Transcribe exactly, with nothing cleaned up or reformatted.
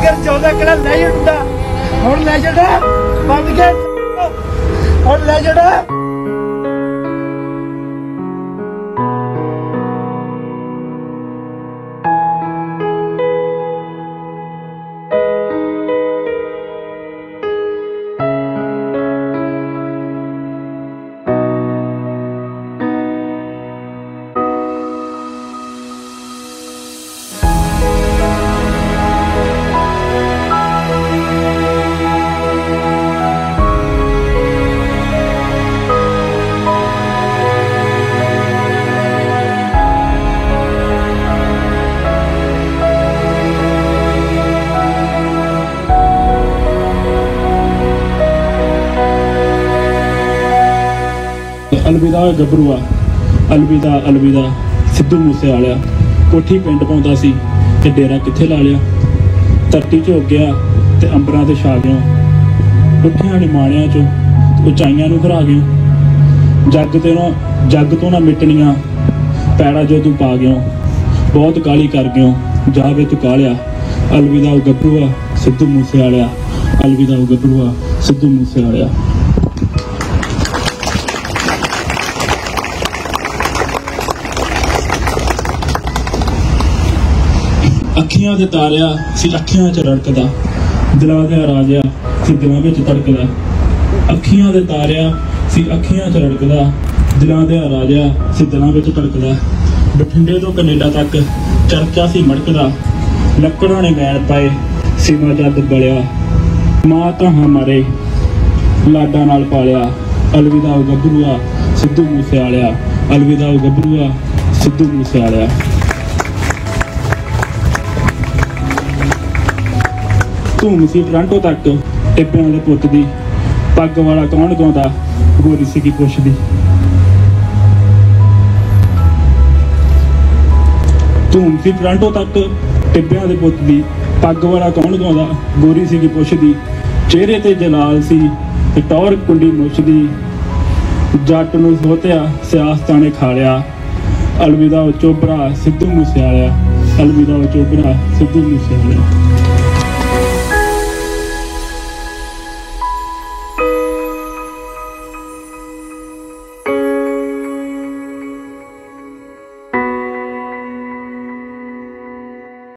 जिगर चौदह किला लेजेंड दा हुण लेजेंड बन के हुण लेजेंड अलविदा गबरूआ अलविदा अलविदा सिद्धू मूसेवाला कोठी पिंड पाउंदा सी ते डेरा कित्थे ला लिया धरती च उग्या ते अंबरां ते छा गया उठियां निमाणियां चों उचाइयां नूं हरा गया जग ते ना जग तो ना मिटनियां पैड़ा जो तू पा गया बहुत काली कर गया जावे तू कालिया अलविदा गबरूआ सिद्धू मूसेवाला अलविदा गबरूआ सिद्धू मूसेवाला। अखियां दे तारिया सी अखियां च रड़कदा दिलां दे राजिया सी दिलां विच तड़कदा अखियां दे तारिया सी अखियां च रड़कदा दिलां दे राजिया सी दिलां विच तड़कदा बठिंडे तो कनेडा तक चर्चा सी मड़कदा लकड़ां ने मैल पाए सीमा जद बलिया मां तां हमारे लाडा नाल पालिया अलविदा गबरूआ सिद्धू मूसेवाला अलविदा गबरूआ सिद्धू मूसेवाला। धूम सी टोरंटो तक टिब्बियां दे पुत्त दी पग वाला कौन गाउंदा गोरी सी की पुछदी धूम सी टोरंटो तक टिब्बियां दे पुत्त दी पग वाला कौन गाउंदा गोरी सी की पुछदी चेहरे ते जलाल सी ते टौर कुंडी मुछदी जट नूं सोतिया सियासतां ने खा लिया अलविदा चोबरा सिद्धू मूसेवाला अलविदा चोबरा सिद्धू मूसेवाला।